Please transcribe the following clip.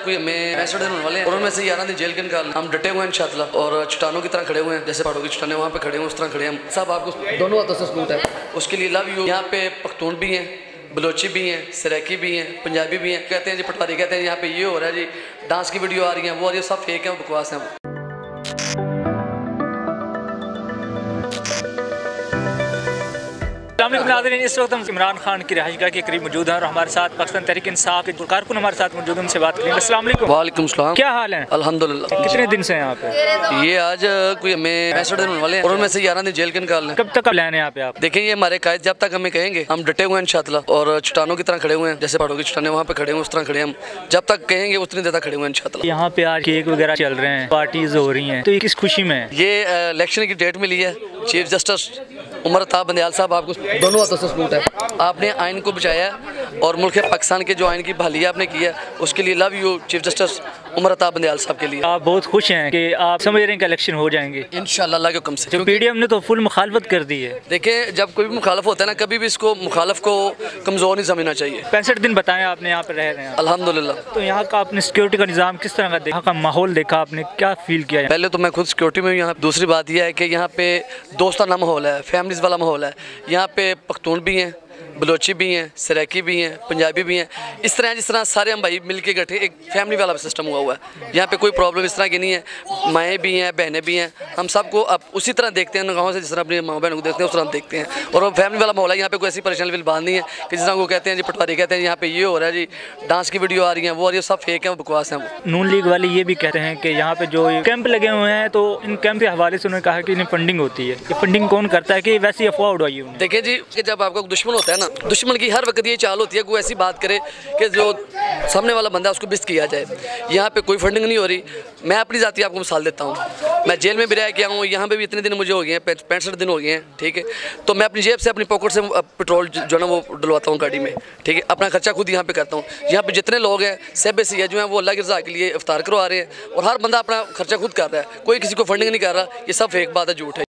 इस वक्त हम इमरान खान की रिहाइशगाह के करीब मौजूद हैं और हमारे साथ पाकिस्तान तहरीक इंसाफ के कारकुन हमारे साथ मौजूद हैं, उनसे बात करेंगे। अस्सलाम वालेकुम। वालेकुम सलाम। क्या हाल है? अल्हम्दुलिल्लाह। कितने दिन से यहाँ पे? ये आज कोई हमें 65 दिन होने वाले हैं और उनमें से 11 दिन जेल के निकालने। कब तक प्लान है यहाँ पे आप? देखिए ये हमारे कायद जब तक हमें कहेंगे, हम डटे हुए हैं इंशाअल्लाह और चट्टानों की तरह खड़े हुए हैं, जैसे पहाड़ों की चट्टानें वहाँ पे खड़े हुए उस तरह खड़े हम। जब तक कहेंगे उतनी देर तक खड़े हुए हैं इंशाअल्लाह। यहाँ पे आज केक वगैरह चल रहे हैं, पार्टीज हो रही हैं, तो ये किस खुशी में? ये इलेक्शन की डेट मिली है। चीफ जस्टिस उमर अता बंदयाल साहब, आपको दोनों हाथों से सलूट है। आपने आइन को बचाया और मुल्क पाकिस्तान के जो आइन की बहाली आपने की है, उसके लिए love you chief justice Umar Ata Bandial साहब के लिए। आप बहुत खुश हैं कि आप समझ रहे हैं कि इलेक्शन हो जाएंगे इंशाअल्लाह अल्लाह के हुक्म से। पीडीएम ने तो फुल मुखालफत कर दी है। देखिए जब कोई भी मुखालफ होता है ना, कभी भी इसको मुखालफ को कमज़ोर नहीं समझना चाहिए। 65 दिन बताएं आपने यहाँ पे रह रहे हैं। अल्हम्दुलिल्लाह। तो यहाँ का आपने सिक्योरिटी का निज़ाम किस तरह का देखा, का माहौल देखा, आपने क्या फील किया? पहले तो मैं खुद सिक्योरिटी में हूँ यहाँ। दूसरी बात यह है कि यहाँ पे दोस्ताना माहौल है, फैमिलीज़ वाला माहौल है। यहाँ पे पख्तून भी हैं, बलोची भी हैं, सराइकी भी हैं, पंजाबी भी हैं। इस तरह जिस तरह सारे हम भाई मिल के गठे एक फैमिली वाला सिस्टम हुआ हुआ है। यहाँ पे कोई प्रॉब्लम इस तरह की नहीं है। माएँ भी हैं, बहनें भी हैं, हम सबको अब उसी तरह देखते हैं गाँव से, जिस तरह अपनी माँ बहनों को देखते हैं उस तरह हम देखते हैं। और फैमिली वाला माहौल है। यहाँ पे कोई ऐसी परेशानी वाली बात नहीं है कि जिस तरह वो कहते हैं जी पटवारी कहते हैं यहाँ पे ये हो रहा है जी, डांस की वीडियो आ रही है, वो आ रही है, सब फेक है, बकवास है। नून लीग वाले ये भी कहते हैं कि यहाँ पे जो कैंप लगे हुए हैं, तो इन कैंप के हवाले से उन्होंने कहा कि इन्हें फंडिंग होती है। ये फंडिंग कौन करता है कि वैसी अफवाह उड़ाई है? देखिए जी कि जब आपका दुश्मन होता है ना, दुश्मन की हर वक्त ये चाल होती है कोई ऐसी बात करे कि जो सामने वाला बंदा है उसको बिस्त किया जाए। यहाँ पे कोई फंडिंग नहीं हो रही। मैं अपनी जाती आपको मिसाल देता हूँ। मैं जेल में भी रह के आया हूँ, यहाँ पे भी इतने दिन मुझे हो गए हैं, 65 दिन हो गए हैं, ठीक है। तो मैं अपनी जेब से अपनी पॉकेट से पेट्रोल जो है ना वो डलवाता हूँ गाड़ी में, ठीक है। अपना खर्चा खुद यहाँ पे करता हूँ। यहाँ पे जितने लोग हैं सब से जो हैं वो अल्लाह की रज़ा के लिए इफ्तार करवा रहे हैं और हर बंदा अपना खर्चा खुद कर रहा है, कोई किसी को फंडिंग नहीं कर रहा। ये सब फेक बात है, झूठ है।